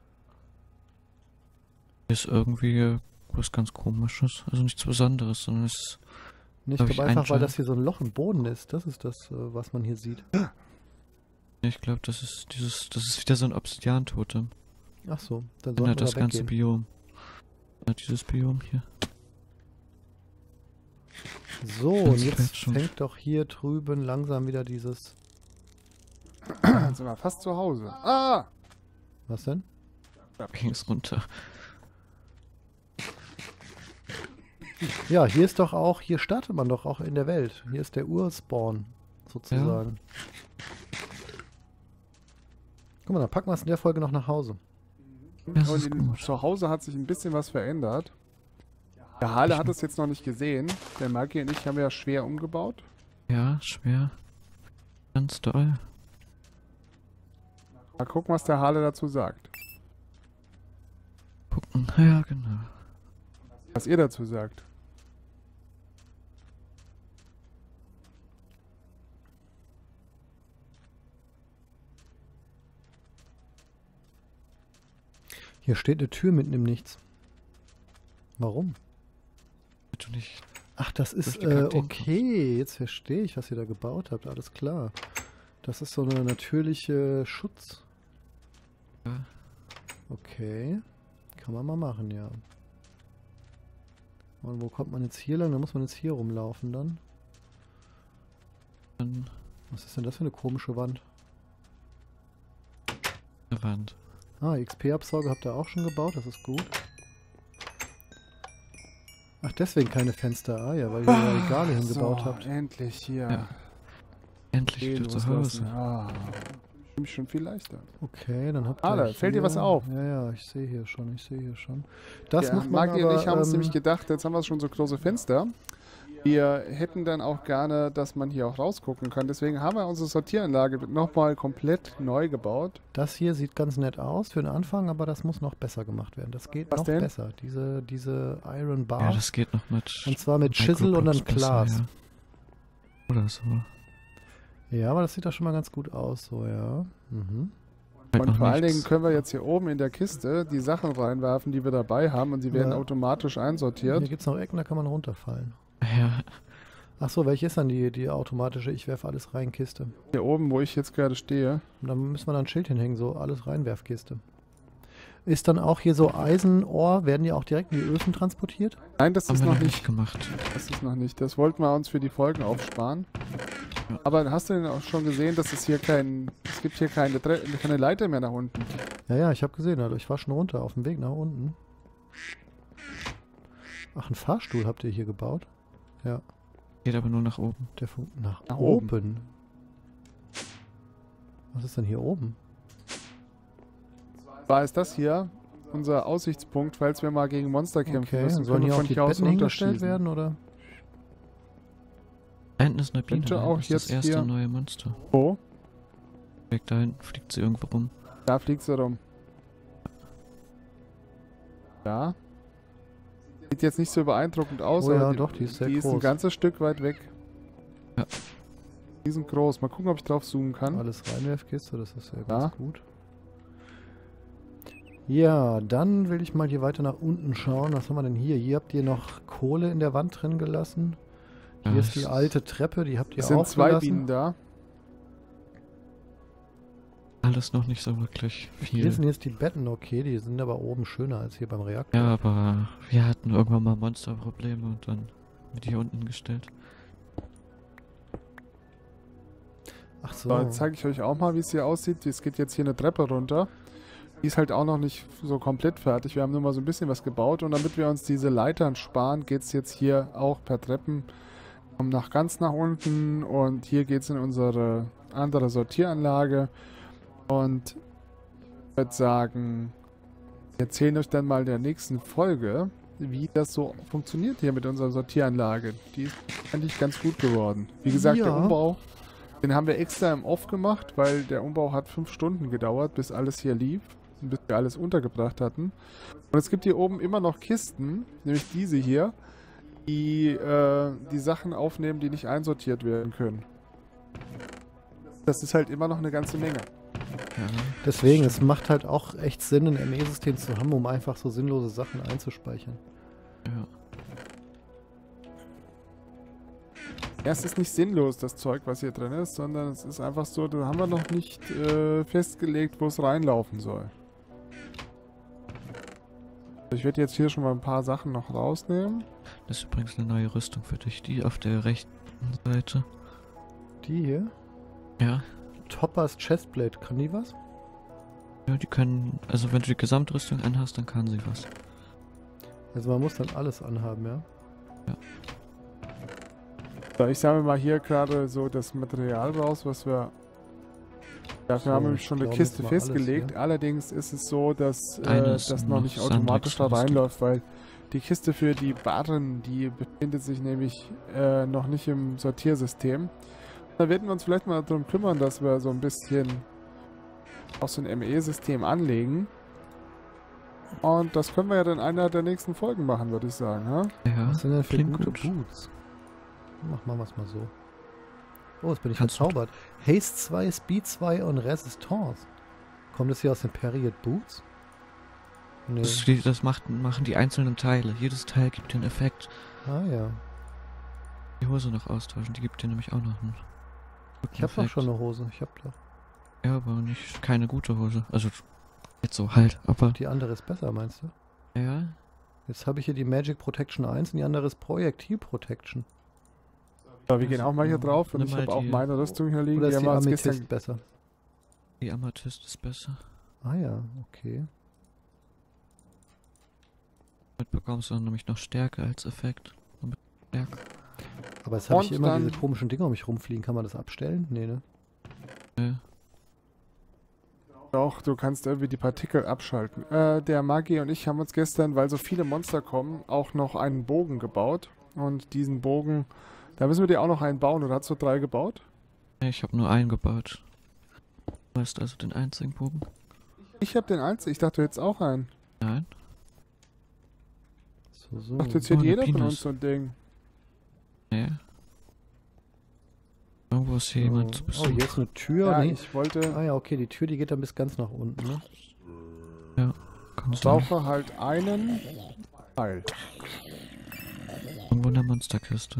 [SPEAKER 1] Hier ist irgendwie was ganz Komisches. Also nichts Besonderes, sondern es ist...
[SPEAKER 3] Ne, ich
[SPEAKER 1] Darf
[SPEAKER 3] glaube
[SPEAKER 1] ich
[SPEAKER 3] einfach, weil
[SPEAKER 1] einschalten?
[SPEAKER 3] das hier so ein Loch im Boden ist. Das ist das, was man hier sieht.
[SPEAKER 1] Ich glaube, das ist dieses... Das ist wieder so ein Obsidian-Totem.
[SPEAKER 3] Ach so, dann sollten wir
[SPEAKER 1] Ändert das
[SPEAKER 3] da
[SPEAKER 1] ganze
[SPEAKER 3] weggehen.
[SPEAKER 1] Biom. Ja, dieses Biom hier.
[SPEAKER 3] So,
[SPEAKER 1] Ganz
[SPEAKER 3] und jetzt
[SPEAKER 1] fett schon.
[SPEAKER 3] fängt doch hier drüben langsam wieder dieses...
[SPEAKER 2] Jetzt sind wir fast zu Hause. Ah!
[SPEAKER 3] Was denn?
[SPEAKER 1] Ging es runter.
[SPEAKER 3] Ja, hier ist doch auch, hier startet man doch auch in der Welt. Hier ist der Urspawn, sozusagen. Guck mal, dann packen wir es in der Folge noch nach Hause.
[SPEAKER 1] Das
[SPEAKER 2] Und
[SPEAKER 1] ist gut.
[SPEAKER 2] zu Hause hat sich ein bisschen was verändert. Der Hale hat es jetzt noch nicht gesehen. Der Maggi und ich haben ja schwer umgebaut.
[SPEAKER 1] Ja, schwer. Ganz doll.
[SPEAKER 2] Mal gucken, was der Hale dazu sagt.
[SPEAKER 1] Gucken. Ja, genau.
[SPEAKER 2] Was ihr dazu sagt.
[SPEAKER 3] Hier steht eine Tür mitten im Nichts. Warum?
[SPEAKER 1] Du nicht.
[SPEAKER 3] Ach, das ist,
[SPEAKER 1] Durch die Kakteen
[SPEAKER 3] okay, jetzt verstehe ich, was ihr da gebaut habt, alles klar. Das ist so eine natürliche Schutz.
[SPEAKER 1] Ja.
[SPEAKER 3] Okay, kann man mal machen, ja. Und wo kommt man jetzt hier lang? Da muss man jetzt hier rumlaufen dann.
[SPEAKER 1] An
[SPEAKER 3] Was ist denn das für eine komische Wand?
[SPEAKER 1] der Wand.
[SPEAKER 3] Ah, XP-Absauger habt ihr auch schon gebaut, das ist gut. Ach, deswegen keine Fenster. Ah ja, weil ihr da Regale hingebaut
[SPEAKER 2] so,
[SPEAKER 3] habt.
[SPEAKER 2] endlich hier.
[SPEAKER 1] Ja. Endlich wieder zu Hause.
[SPEAKER 2] loslassen. Ah, für mich schon viel leichter.
[SPEAKER 3] Okay, dann habt ihr
[SPEAKER 2] Ah, da fällt dir was auf.
[SPEAKER 3] Ja, ja, ich sehe hier schon, ich sehe hier schon. Das
[SPEAKER 2] Ja,
[SPEAKER 3] muss man
[SPEAKER 2] Magdi und
[SPEAKER 3] aber,
[SPEAKER 2] ich haben uns nämlich gedacht, jetzt haben wir schon so große Fenster. Wir hätten dann auch gerne, dass man hier auch rausgucken kann. Deswegen haben wir unsere Sortieranlage nochmal komplett neu gebaut.
[SPEAKER 3] Das hier sieht ganz nett aus für den Anfang, aber das muss noch besser gemacht werden. Das geht
[SPEAKER 2] Was
[SPEAKER 3] noch
[SPEAKER 2] denn?
[SPEAKER 3] besser. Diese Iron Bar.
[SPEAKER 1] Ja, das geht noch mit.
[SPEAKER 3] Und zwar mit Chisel und dann
[SPEAKER 1] Microblocks besser,
[SPEAKER 3] Glas.
[SPEAKER 1] ja. Oder so.
[SPEAKER 3] Ja, aber das sieht doch schon mal ganz gut aus, so, ja. Mhm.
[SPEAKER 1] Halt
[SPEAKER 2] Und
[SPEAKER 1] noch
[SPEAKER 2] vor allen
[SPEAKER 1] nichts.
[SPEAKER 2] Dingen können wir jetzt hier oben in der Kiste die Sachen reinwerfen, die wir dabei haben, und sie werden
[SPEAKER 3] Ja.
[SPEAKER 2] automatisch
[SPEAKER 3] Hier
[SPEAKER 2] einsortiert.
[SPEAKER 3] gibt es noch Ecken, da kann man runterfallen.
[SPEAKER 1] Ja,
[SPEAKER 3] Ach so, welche ist dann die automatische? Ich werfe alles rein, Kiste.
[SPEAKER 2] Hier oben, wo ich jetzt gerade stehe.
[SPEAKER 3] Und dann müssen wir da ein Schild hinhängen, so alles reinwerfkiste. Ist dann auch hier so Eisenohr, werden die auch direkt in die Öfen transportiert?
[SPEAKER 2] Nein, das
[SPEAKER 1] haben
[SPEAKER 2] ist
[SPEAKER 1] wir
[SPEAKER 2] noch
[SPEAKER 1] noch
[SPEAKER 2] nicht.
[SPEAKER 1] nicht gemacht.
[SPEAKER 2] Das ist noch nicht. Das wollten wir uns für die Folgen aufsparen.
[SPEAKER 1] Ja.
[SPEAKER 2] Aber hast du denn auch schon gesehen, dass es hier es gibt hier keine Leiter mehr nach unten?
[SPEAKER 3] Ja, ich habe gesehen, also ich war schon runter, auf dem Weg nach unten. Ach, einen Fahrstuhl habt ihr hier gebaut? Ja,
[SPEAKER 1] Geht aber nur nach oben.
[SPEAKER 3] der nach
[SPEAKER 2] Nach oben.
[SPEAKER 3] oben. Was ist denn hier oben?
[SPEAKER 2] War es das hier unser Aussichtspunkt, falls wir mal gegen Monster kämpfen
[SPEAKER 3] Okay,
[SPEAKER 2] müssen?
[SPEAKER 3] sollen
[SPEAKER 2] können wir
[SPEAKER 3] hier auch
[SPEAKER 2] von
[SPEAKER 3] die
[SPEAKER 2] hier aus
[SPEAKER 3] Betten hingestellt
[SPEAKER 2] runterschießen.
[SPEAKER 3] werden, oder?
[SPEAKER 1] Da hinten ist eine Biene.
[SPEAKER 2] Könnte
[SPEAKER 1] Da
[SPEAKER 2] auch
[SPEAKER 1] hinten ist
[SPEAKER 2] jetzt
[SPEAKER 1] das erste
[SPEAKER 2] hier-
[SPEAKER 1] neue Monster.
[SPEAKER 2] Wo?
[SPEAKER 1] Weg da hinten fliegt sie irgendwo rum.
[SPEAKER 2] Da fliegt sie rum. Ja. Sieht jetzt nicht so beeindruckend aus,
[SPEAKER 3] Oh ja,
[SPEAKER 2] aber
[SPEAKER 3] doch, die ist sehr
[SPEAKER 2] die ist ein
[SPEAKER 3] groß.
[SPEAKER 2] ganzes Stück weit weg.
[SPEAKER 1] Ja.
[SPEAKER 2] Riesengroß. Mal gucken, ob ich drauf zoomen kann.
[SPEAKER 3] Alles reinwerfkiste, das ist ja
[SPEAKER 2] Ja.
[SPEAKER 3] ganz gut. Ja, dann will ich mal hier weiter nach unten schauen. Was haben wir denn hier? Hier habt ihr noch Kohle in der Wand drin gelassen. Hier
[SPEAKER 1] Ja,
[SPEAKER 3] ist die
[SPEAKER 1] es-
[SPEAKER 3] alte Treppe, die habt ihr
[SPEAKER 2] Es sind
[SPEAKER 3] auch
[SPEAKER 2] zwei
[SPEAKER 3] gelassen.
[SPEAKER 2] Bienen da.
[SPEAKER 1] Alles noch nicht so wirklich
[SPEAKER 3] Hier
[SPEAKER 1] viel.
[SPEAKER 3] sind jetzt die Betten okay, die sind aber oben schöner als hier beim Reaktor.
[SPEAKER 1] Ja, aber wir hatten irgendwann mal Monsterprobleme und dann mit hier unten gestellt.
[SPEAKER 3] Ach so.
[SPEAKER 2] So, jetzt zeige ich euch auch mal, wie es hier aussieht. Es geht jetzt hier eine Treppe runter. Die ist halt auch noch nicht so komplett fertig. Wir haben nur mal so ein bisschen was gebaut. Und damit wir uns diese Leitern sparen, geht es jetzt hier auch per Treppen ganz nach unten. Und hier geht es in unsere andere Sortieranlage. Und ich würde sagen, wir erzählen euch dann mal in der nächsten Folge, wie das so funktioniert hier mit unserer Sortieranlage. Die ist eigentlich ganz gut geworden. Wie gesagt, der
[SPEAKER 3] Ja.
[SPEAKER 2] Umbau, den haben wir extra im Off gemacht, weil der Umbau hat 5 Stunden gedauert, bis alles hier lief und bis wir alles untergebracht hatten. Und es gibt hier oben immer noch Kisten, nämlich diese hier, die die Sachen aufnehmen, die nicht einsortiert werden können. Das ist halt immer noch eine ganze Menge.
[SPEAKER 1] Ja,
[SPEAKER 3] Deswegen, es macht halt auch echt Sinn, ein ME-System zu haben, um einfach so sinnlose Sachen einzuspeichern.
[SPEAKER 1] ja.
[SPEAKER 2] Ja, es ist nicht sinnlos, das Zeug, was hier drin ist, sondern es ist einfach so, da haben wir noch nicht festgelegt, wo es reinlaufen soll. Ich werde jetzt hier schon mal ein paar Sachen noch rausnehmen.
[SPEAKER 1] Das ist übrigens eine neue Rüstung für dich. Die auf der rechten Seite.
[SPEAKER 3] Die hier?
[SPEAKER 1] Ja.
[SPEAKER 3] Toppers Chestplate, kann die was?
[SPEAKER 1] Ja, die können, also wenn du die Gesamtrüstung anhast, dann kann sie was.
[SPEAKER 3] Also man muss dann alles anhaben, ja?
[SPEAKER 2] So, ich sammle mal hier gerade so das Material raus, was wir... Dafür
[SPEAKER 3] So,
[SPEAKER 2] haben wir
[SPEAKER 3] ich
[SPEAKER 2] schon eine
[SPEAKER 3] glaube,
[SPEAKER 2] Kiste
[SPEAKER 3] jetzt mal alles
[SPEAKER 2] festgelegt.
[SPEAKER 3] hier.
[SPEAKER 2] Allerdings ist es so, dass
[SPEAKER 1] Eine ist
[SPEAKER 2] das noch
[SPEAKER 1] noch
[SPEAKER 2] nicht automatisch da
[SPEAKER 1] Sandwich-Rüstung.
[SPEAKER 2] reinläuft, weil die Kiste für die Barren, die befindet sich nämlich noch nicht im Sortiersystem. Da werden wir uns vielleicht mal darum kümmern, dass wir so ein bisschen auch so ein ME-System anlegen. Und das können wir ja dann in einer der nächsten Folgen machen, würde ich sagen. Ja?
[SPEAKER 1] Ja,
[SPEAKER 3] Was sind denn für
[SPEAKER 1] klingt
[SPEAKER 3] gute
[SPEAKER 1] gut.
[SPEAKER 3] Boots? Machen wir es mal so. Oh, jetzt bin ich
[SPEAKER 1] Kannst du-
[SPEAKER 3] verzaubert. Haste 2, Speed 2 und Resistance. Kommt das hier aus den Period Boots? Nee.
[SPEAKER 1] Das machen die einzelnen Teile. Jedes Teil gibt dir einen Effekt.
[SPEAKER 3] Ah ja.
[SPEAKER 1] Die Hose noch austauschen, die gibt dir nämlich auch noch einen.
[SPEAKER 3] Ich habe doch
[SPEAKER 1] Effekt.
[SPEAKER 3] schon eine Hose. Ich habe doch.
[SPEAKER 1] Ja, aber nicht keine gute Hose. Also jetzt so halt, aber
[SPEAKER 3] Die andere ist besser, meinst du?
[SPEAKER 1] ja.
[SPEAKER 3] Jetzt habe ich hier die Magic Protection 1 und die andere ist Projektil Protection.
[SPEAKER 2] So, wir gehen auch mal hier drauf und
[SPEAKER 1] Nimm
[SPEAKER 2] ich
[SPEAKER 1] mal
[SPEAKER 2] habe auch
[SPEAKER 1] die-
[SPEAKER 2] meine Rüstung hier liegen.
[SPEAKER 3] Oder
[SPEAKER 2] Die
[SPEAKER 3] ist
[SPEAKER 2] haben
[SPEAKER 3] die
[SPEAKER 2] wir uns
[SPEAKER 3] Amethyst
[SPEAKER 2] gestern
[SPEAKER 3] besser?
[SPEAKER 1] Die Amethyst ist besser.
[SPEAKER 3] Ah ja, okay.
[SPEAKER 1] Damit bekommst du nämlich noch Stärke als Effekt. Damit Stärke.
[SPEAKER 3] Aber jetzt habe ich
[SPEAKER 2] Und
[SPEAKER 3] immer
[SPEAKER 2] dann-
[SPEAKER 3] diese komischen Dinger um mich rumfliegen. Kann man das abstellen? Nee, ne?
[SPEAKER 1] Ja.
[SPEAKER 2] Doch, du kannst irgendwie die Partikel abschalten. Der Magi und ich haben uns gestern, weil so viele Monster kommen, auch noch einen Bogen gebaut. Und diesen Bogen, da müssen wir dir auch noch einen bauen. Oder hast du 3 gebaut?
[SPEAKER 1] Nee, ich habe nur einen gebaut. Du hast also den einzigen Bogen?
[SPEAKER 2] Ich habe den einzigen. Ich dachte, du hättest auch einen.
[SPEAKER 1] Nein.
[SPEAKER 3] So, so.
[SPEAKER 2] Ich dachte, jetzt hat
[SPEAKER 1] Oh, eine
[SPEAKER 2] jeder von
[SPEAKER 1] Penis.
[SPEAKER 2] uns so ein Ding.
[SPEAKER 1] Nee. Irgendwo ist hier jemand zu
[SPEAKER 3] Oh,
[SPEAKER 1] Besuch.
[SPEAKER 3] hier ist eine Tür.
[SPEAKER 2] Ja,
[SPEAKER 3] Nee.
[SPEAKER 2] ich wollte...
[SPEAKER 3] Ah ja, okay, die Tür, die geht dann bis ganz nach unten, ne?
[SPEAKER 1] Kann
[SPEAKER 2] Ich
[SPEAKER 1] sein.
[SPEAKER 2] brauche halt einen Pfeil.
[SPEAKER 1] Irgendwo in der Monsterkiste.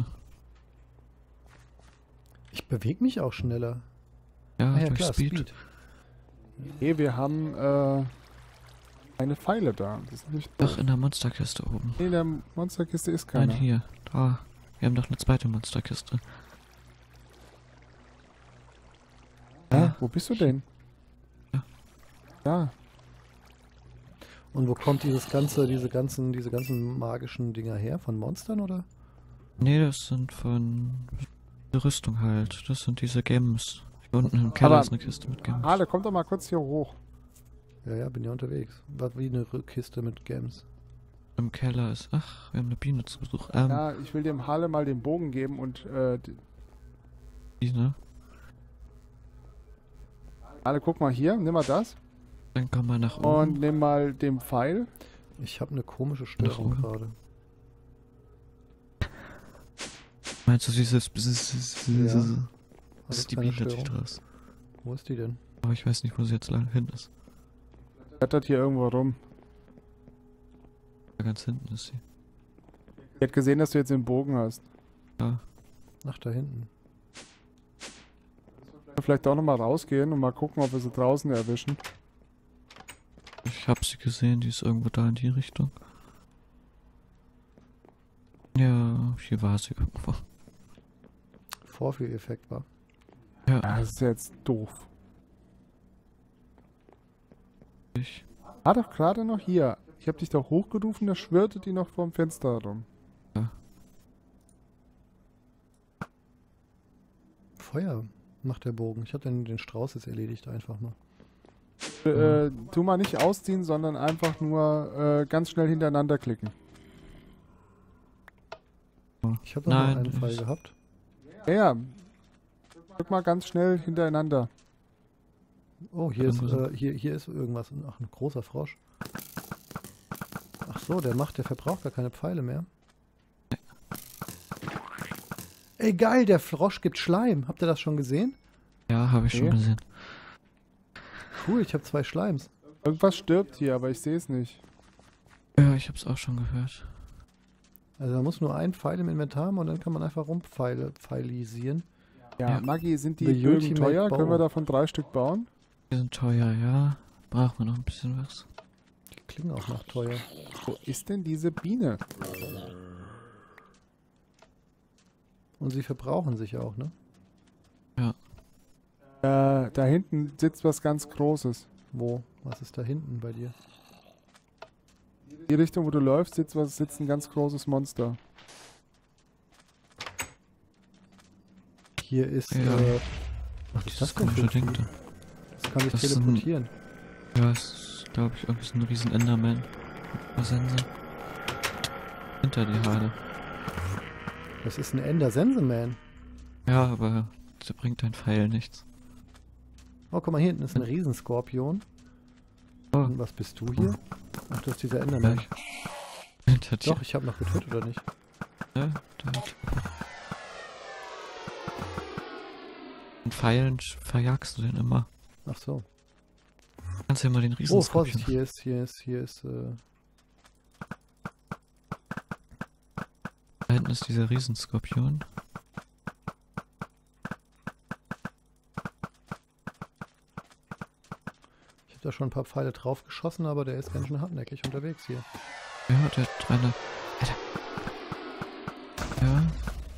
[SPEAKER 3] Ich bewege mich auch schneller.
[SPEAKER 1] Ja,
[SPEAKER 3] Ah ja,
[SPEAKER 1] durch
[SPEAKER 3] klar,
[SPEAKER 1] Speed.
[SPEAKER 2] Okay, wir haben eine Pfeile da. Das ist nicht
[SPEAKER 1] Ach, in der Monsterkiste oben.
[SPEAKER 2] Nee, in der Monsterkiste ist
[SPEAKER 1] Nein,
[SPEAKER 2] keiner.
[SPEAKER 1] hier. Da. Wir haben doch eine zweite Monsterkiste.
[SPEAKER 2] Wo bist du denn?
[SPEAKER 1] Ja.
[SPEAKER 2] Ja.
[SPEAKER 3] Und wo kommt diese ganzen magischen Dinger her? Von Monstern, oder?
[SPEAKER 1] Nee, das sind von der Rüstung halt. Das sind diese Gems. Hier unten im Keller
[SPEAKER 2] Aber-
[SPEAKER 1] ist eine Kiste mit Gems.
[SPEAKER 2] Ale, komm doch mal kurz hier hoch.
[SPEAKER 3] Ja, bin ja unterwegs. War wie eine Kiste mit Gems.
[SPEAKER 1] Im Keller ist... Ach, wir haben eine Biene zu Besuch.
[SPEAKER 2] Ja, ich will dem Hale mal den Bogen geben und
[SPEAKER 1] Die, ne?
[SPEAKER 2] Ale, guck mal hier, nimm mal das
[SPEAKER 1] Dann komm mal nach
[SPEAKER 2] und
[SPEAKER 1] oben.
[SPEAKER 2] nimm mal den Pfeil.
[SPEAKER 3] Ich habe eine komische Störung
[SPEAKER 1] oben.
[SPEAKER 3] gerade.
[SPEAKER 1] Meinst du dieses...
[SPEAKER 3] Ja.
[SPEAKER 1] Das ist die
[SPEAKER 3] keine
[SPEAKER 1] Biene, die
[SPEAKER 3] Störung.
[SPEAKER 1] draus.
[SPEAKER 3] Wo ist die denn?
[SPEAKER 1] Aber ich weiß nicht, wo sie jetzt lang hin ist.
[SPEAKER 2] Blättert hier irgendwo rum.
[SPEAKER 1] Da ganz hinten ist sie.
[SPEAKER 2] Ich hätte gesehen, dass du jetzt den Bogen hast.
[SPEAKER 1] Ja.
[SPEAKER 3] Ach, da hinten.
[SPEAKER 2] Vielleicht auch nochmal rausgehen und mal gucken, ob wir sie draußen erwischen.
[SPEAKER 1] Ich hab sie gesehen, die ist irgendwo da in die Richtung. Ja, hier war sie irgendwo.
[SPEAKER 3] Vorführeffekt war.
[SPEAKER 1] Ja,
[SPEAKER 2] Das ist jetzt doof.
[SPEAKER 1] ich.
[SPEAKER 2] War doch gerade noch hier. Ich habe dich doch hochgerufen, da schwirrte die noch vorm Fenster herum.
[SPEAKER 3] Feuer macht der Bogen. Ich habe den Strauß jetzt erledigt einfach mal.
[SPEAKER 2] Tu mal nicht ausziehen, sondern einfach nur ganz schnell hintereinander klicken.
[SPEAKER 3] Ich habe noch
[SPEAKER 1] Nein,
[SPEAKER 3] einen Pfeil
[SPEAKER 1] ich-
[SPEAKER 3] gehabt.
[SPEAKER 2] Ja. Drück mal ganz schnell hintereinander.
[SPEAKER 3] Oh, hier ist,
[SPEAKER 1] Irgendwo
[SPEAKER 3] hier ist irgendwas. Ach, ein großer Frosch. Ach so, der verbraucht gar keine Pfeile mehr. Ey, geil, der Frosch gibt Schleim. Habt ihr das schon gesehen?
[SPEAKER 1] Ja, habe ich schon
[SPEAKER 2] Okay.
[SPEAKER 1] gesehen.
[SPEAKER 3] Cool, ich habe 2 Schleims.
[SPEAKER 2] Irgendwas stirbt hier, aber ich sehe es nicht.
[SPEAKER 1] Ja, ich hab's auch schon gehört.
[SPEAKER 3] Also man muss nur einen Pfeil im Inventar haben und dann kann man einfach pfeilisieren.
[SPEAKER 2] Ja,
[SPEAKER 1] Ja.
[SPEAKER 2] Maggi, sind die
[SPEAKER 3] The
[SPEAKER 2] Bögen
[SPEAKER 3] Ultimate
[SPEAKER 2] teuer?
[SPEAKER 3] Bow.
[SPEAKER 2] Können wir davon 3 Stück bauen?
[SPEAKER 1] Die sind teuer, ja. Brauchen wir noch ein bisschen was.
[SPEAKER 3] Die klingen auch nach teuer.
[SPEAKER 2] Wo ist denn diese Biene?
[SPEAKER 3] Und sie verbrauchen sich auch, ne?
[SPEAKER 2] Da hinten sitzt was ganz Großes.
[SPEAKER 3] Wo? Was ist da hinten bei dir?
[SPEAKER 2] Die Richtung, wo du läufst, sitzt ein ganz großes Monster.
[SPEAKER 3] Hier ist,
[SPEAKER 1] Ja.
[SPEAKER 3] was ist das denn für
[SPEAKER 1] komische
[SPEAKER 3] ein
[SPEAKER 1] Ding
[SPEAKER 3] Vieh?
[SPEAKER 1] da.
[SPEAKER 3] Das kann sich
[SPEAKER 1] Das ist ein-
[SPEAKER 3] teleportieren.
[SPEAKER 1] Ja, es ist, glaube ich, irgendwie so ein riesen Enderman. Was sind sie? Hinter dir, Hade.
[SPEAKER 3] Das ist ein Ender-Sense-Man.
[SPEAKER 1] Ja, aber der bringt dein Pfeil nichts.
[SPEAKER 3] Oh, guck mal, hier hinten ist ein Riesenskorpion.
[SPEAKER 1] Oh,
[SPEAKER 3] Und was bist du hier? Ach, das ist dieser Enderman.
[SPEAKER 1] gleich. Hinter dir.
[SPEAKER 3] Doch, ich habe noch getötet, oder nicht?
[SPEAKER 1] Ja, da. Und Pfeilen verjagst du den immer.
[SPEAKER 3] Ach so.
[SPEAKER 1] Kannst du immer den
[SPEAKER 3] Oh,
[SPEAKER 1] Riesenskorpion.
[SPEAKER 3] Vorsicht, hier ist,
[SPEAKER 1] Da hinten ist dieser Riesenskorpion.
[SPEAKER 3] ich habe da schon ein paar Pfeile drauf geschossen, aber der ist ganz schön hartnäckig unterwegs hier.
[SPEAKER 1] Ja, der hat 300. Alter. Ja.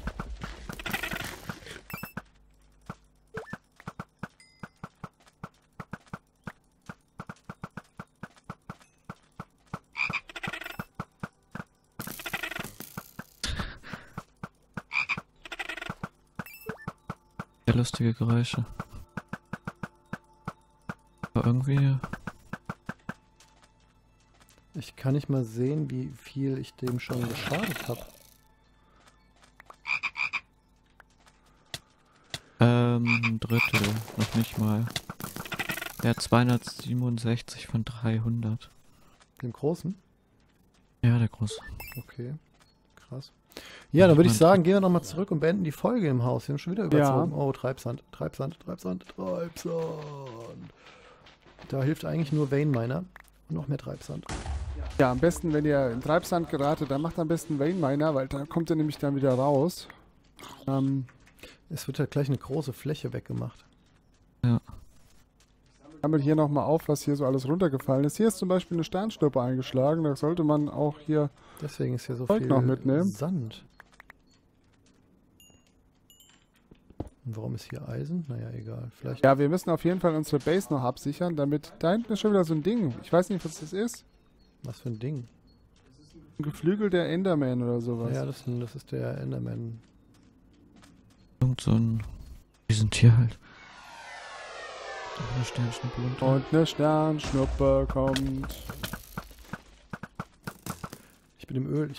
[SPEAKER 1] Sehr lustige Geräusche. Aber irgendwie.
[SPEAKER 3] Ich kann nicht mal sehen, wie viel ich dem schon geschadet habe.
[SPEAKER 1] Ein Drittel, noch nicht mal. Der hat 267 von 300.
[SPEAKER 3] Dem Großen?
[SPEAKER 1] Ja, der große.
[SPEAKER 3] Okay, krass. Ja, dann würde ich sagen, gehen wir nochmal zurück und beenden die Folge im Haus. Wir haben schon wieder überzogen.
[SPEAKER 2] Ja.
[SPEAKER 3] Oh, Treibsand. Da hilft eigentlich nur Vein Miner. Noch mehr Treibsand.
[SPEAKER 2] Ja, am besten, wenn ihr in Treibsand geratet, dann macht am besten Vein Miner, weil da kommt ihr nämlich dann wieder raus.
[SPEAKER 3] Es wird halt gleich eine große Fläche weggemacht.
[SPEAKER 1] Ja.
[SPEAKER 2] Sammelt hier nochmal auf, was hier so alles runtergefallen ist. Hier ist zum Beispiel eine Sternschnuppe eingeschlagen. Da sollte man auch hier
[SPEAKER 3] Deswegen ist hier so
[SPEAKER 2] Zeug
[SPEAKER 3] viel
[SPEAKER 2] noch mitnehmen.
[SPEAKER 3] Sand. Und warum ist hier Eisen? Naja, egal. Vielleicht.
[SPEAKER 2] Ja, wir müssen auf jeden Fall unsere Base noch absichern, damit... Da hinten ist schon wieder so ein Ding. Ich weiß nicht, was das ist.
[SPEAKER 3] Was für ein Ding.
[SPEAKER 2] Ein geflügelter Enderman oder sowas.
[SPEAKER 3] Ja, das ist der Enderman.
[SPEAKER 1] Irgend so ein Riesentier halt. Und eine Sternschnuppe runter.
[SPEAKER 2] Und eine Sternschnuppe kommt.
[SPEAKER 3] Ich bin im Öl.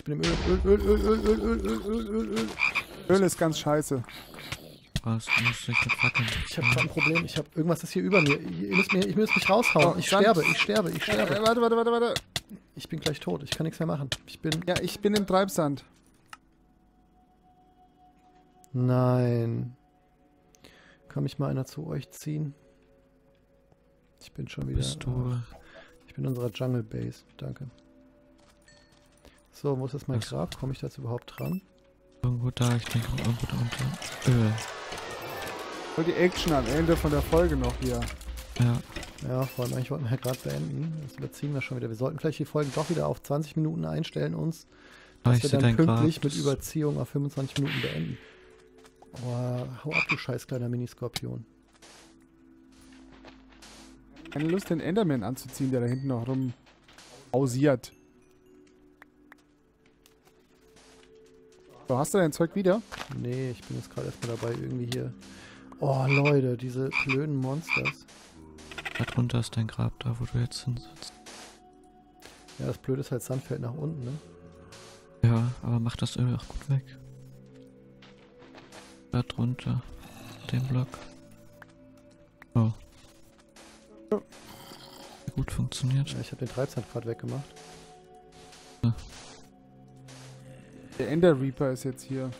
[SPEAKER 3] Öl.
[SPEAKER 2] Öl ist ganz scheiße.
[SPEAKER 1] Was? Du musst dich mit Fackeln.
[SPEAKER 3] Ich habe gerade ein Problem. Irgendwas ist hier über mir. Ich muss mich raushauen.
[SPEAKER 2] Oh,
[SPEAKER 3] Ich
[SPEAKER 2] Sand.
[SPEAKER 3] sterbe.
[SPEAKER 2] Warte.
[SPEAKER 3] Ich bin gleich tot. Ich kann nichts mehr machen.
[SPEAKER 2] Ich bin im Treibsand.
[SPEAKER 3] Nein. Kann mich mal einer zu euch ziehen? Ich bin schon wieder...
[SPEAKER 1] Bist du...
[SPEAKER 3] Ich bin in unserer Jungle Base. Danke. So, wo ist jetzt mein
[SPEAKER 1] Was?
[SPEAKER 3] Grab? Komme ich da jetzt überhaupt dran?
[SPEAKER 1] Irgendwo da, ich denke irgendwo da unter.
[SPEAKER 2] Voll die Action am Ende von der Folge noch hier.
[SPEAKER 1] Ja.
[SPEAKER 3] Ja, vor allem eigentlich wollten wir halt gerade beenden. Das überziehen wir schon wieder. Wir sollten vielleicht die Folge doch wieder auf 20 Minuten einstellen uns.
[SPEAKER 1] Ah,
[SPEAKER 3] Dass
[SPEAKER 1] ich
[SPEAKER 3] wir
[SPEAKER 1] seh
[SPEAKER 3] dann
[SPEAKER 1] dein Grab.
[SPEAKER 3] pünktlich mit Überziehung auf 25 Minuten beenden. Oh, hau ab, du scheiß kleiner Miniskorpion.
[SPEAKER 2] Keine Lust, den Enderman anzuziehen, der da hinten noch rum pausiert. So, hast du dein Zeug wieder?
[SPEAKER 3] Nee, ich bin jetzt gerade erstmal dabei, irgendwie hier... Oh, Leute, diese blöden Monsters.
[SPEAKER 1] Da drunter ist dein Grab, da wo du jetzt hinsitzt.
[SPEAKER 3] Ja, das Blöde ist halt, Sand fällt nach unten, ne?
[SPEAKER 1] Ja, aber mach das Öl auch gut weg. Da drunter. Den Block. Oh.
[SPEAKER 2] Ja.
[SPEAKER 1] Gut funktioniert.
[SPEAKER 3] Ja, ich habe den Treibsand gerade weggemacht.
[SPEAKER 2] Der Ender Reaper ist jetzt hier.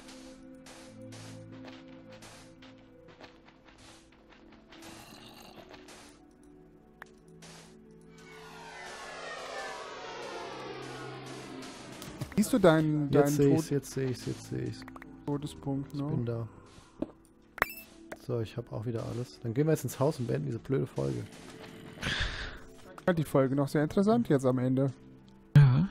[SPEAKER 2] Siehst du deinen
[SPEAKER 3] Jetzt sehe
[SPEAKER 2] Tod
[SPEAKER 3] ich's, jetzt sehe ich's.
[SPEAKER 2] Todespunkt
[SPEAKER 3] Ich
[SPEAKER 2] noch?
[SPEAKER 3] bin da. So, ich habe auch wieder alles. Dann gehen wir jetzt ins Haus und beenden diese blöde Folge.
[SPEAKER 2] Ja, die Folge noch sehr interessant jetzt am Ende.
[SPEAKER 1] Ja.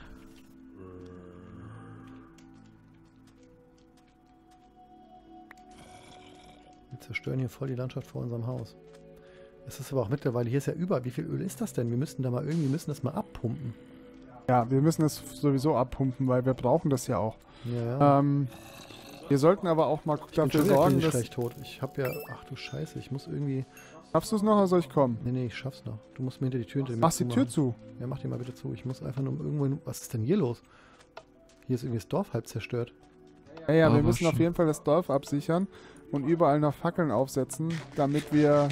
[SPEAKER 3] Wir zerstören hier voll die Landschaft vor unserem Haus. Es ist aber auch mittlerweile, hier ist ja überall. Wie viel Öl ist das denn? Wir müssen das mal abpumpen.
[SPEAKER 2] Ja, wir müssen das sowieso abpumpen, weil wir brauchen das ja auch.
[SPEAKER 3] Ja.
[SPEAKER 2] Wir sollten aber auch mal
[SPEAKER 3] Ich bin
[SPEAKER 2] dafür
[SPEAKER 3] schon wieder
[SPEAKER 2] sorgen,
[SPEAKER 3] klinisch
[SPEAKER 2] dass...
[SPEAKER 3] gleich tot. Ich habe ja... Ach du Scheiße, ich muss irgendwie...
[SPEAKER 2] Schaffst du es noch oder soll ich kommen?
[SPEAKER 3] Nee, ich schaff's noch. Du musst mir hinter die Tür hinter mir
[SPEAKER 2] Machst die Tür
[SPEAKER 3] zumachen.
[SPEAKER 2] zu.
[SPEAKER 3] Ja, mach die mal bitte zu. Ich muss einfach nur irgendwo hin... Was ist denn hier los? Hier ist irgendwie das Dorf halb zerstört.
[SPEAKER 2] Ja,
[SPEAKER 1] Aber
[SPEAKER 2] wir müssen auf
[SPEAKER 1] schon.
[SPEAKER 2] jeden Fall das Dorf absichern und überall noch Fackeln aufsetzen, damit wir...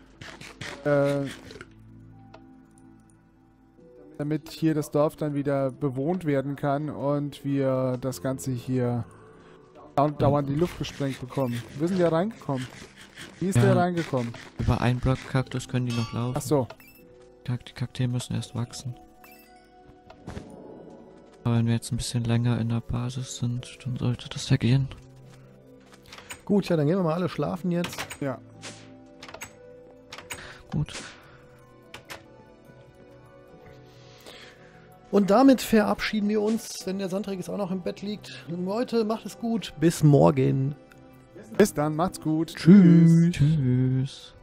[SPEAKER 2] damit hier das Dorf dann wieder bewohnt werden kann und wir das Ganze hier dauernd die Luft gesprengt bekommen. Wir sind ja reingekommen. Wie ist
[SPEAKER 1] Ja.
[SPEAKER 2] der reingekommen?
[SPEAKER 1] Über einen Block Kaktus können die noch laufen.
[SPEAKER 2] Ach so.
[SPEAKER 1] Die Kakteen müssen erst wachsen. Aber wenn wir jetzt ein bisschen länger in der Basis sind, dann sollte das ja gehen.
[SPEAKER 3] Gut, ja, dann gehen wir mal alle schlafen jetzt.
[SPEAKER 2] Ja.
[SPEAKER 1] Gut.
[SPEAKER 3] Und damit verabschieden wir uns, wenn der Sandreg jetzt auch noch im Bett liegt. Leute, macht es gut. Bis morgen.
[SPEAKER 2] Bis dann, macht's gut.
[SPEAKER 3] Tschüss.
[SPEAKER 1] Tschüss.